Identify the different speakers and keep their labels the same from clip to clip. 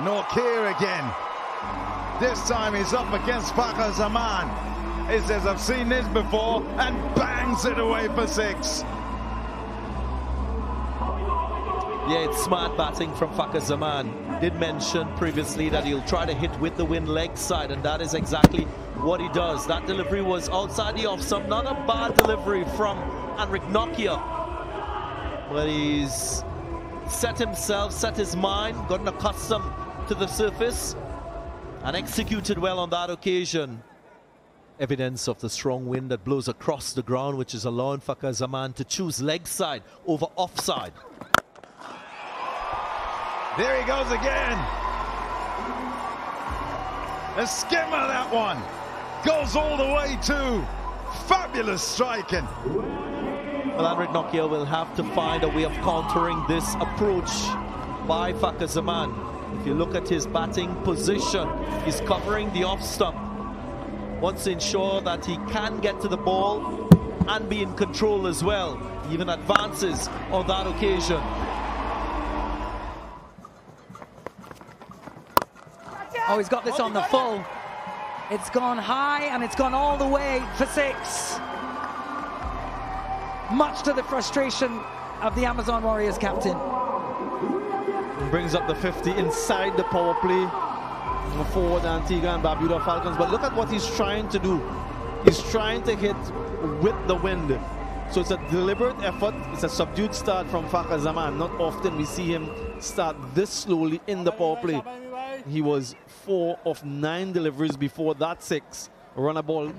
Speaker 1: Norkir again. This time he's up against Fakhar Zaman. He says, I've seen this before, and bangs it away for 6.
Speaker 2: Yeah, it's smart batting from Fakhar Zaman. Did mention previously that he'll try to hit with the wind leg side, and that is exactly what he does. That delivery was outside the off stump. Not a bad delivery from Antigua, but he's set his mind, gotten accustomed to the surface, and executed well on that occasion. Evidence of the strong wind that blows across the ground, which is allowing Fakhar Zaman to choose leg side over offside.
Speaker 1: There he goes again. A skimmer, that one. Goes all the way to fabulous striking.
Speaker 2: Well, Antigua will have to find a way of countering this approach by Fakhar Zaman. If you look at his batting position, he's covering the off stump. Wants to ensure that he can get to the ball and be in control as well. Even advances on that occasion.
Speaker 3: Oh, he's got this on the full. It's gone high and it's gone all the way for 6. Much to the frustration of the Amazon Warriors captain.
Speaker 4: Brings up the 50 inside the power play for the Antigua and Barbuda Falcons. But look at what he's trying to do. He's trying to hit with the wind. So it's a deliberate effort. It's a subdued start from Fakhar Zaman. Not often we see him start this slowly in the power play. He was 4 of 9 deliveries before that 6. Run a ball.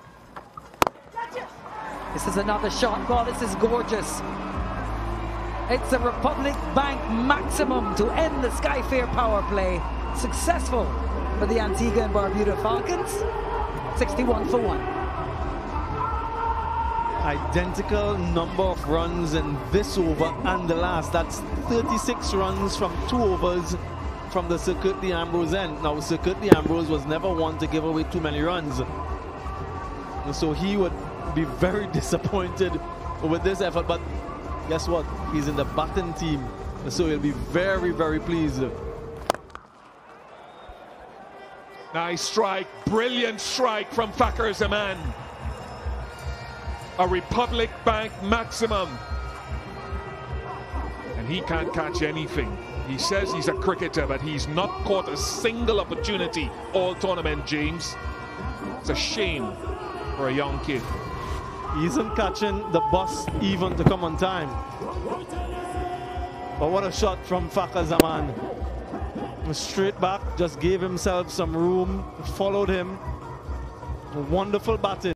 Speaker 3: This is another shot. Oh, this is gorgeous. It's a Republic Bank maximum to end the Skyfair power play. Successful for the Antigua and Barbuda Falcons. 61 for 1.
Speaker 4: Identical number of runs in this over and the last. That's 36 runs from 2 overs from the StKitts&Ambrose end. Now, StKitts&Ambrose was never one to give away too many runs. And so he would be very disappointed with this effort. But guess what? He's in the batting team. And so he'll be very, very pleased.
Speaker 5: Nice strike. Brilliant strike from Fakhar Zaman. A Republic Bank maximum. And he can't catch anything. He says he's a cricketer, but he's not caught a single opportunity all tournament, James. It's a shame for a young kid.
Speaker 4: He isn't catching the bus even to come on time. But what a shot from Fakhar Zaman. Straight back, just gave himself some room, followed him. Wonderful batting.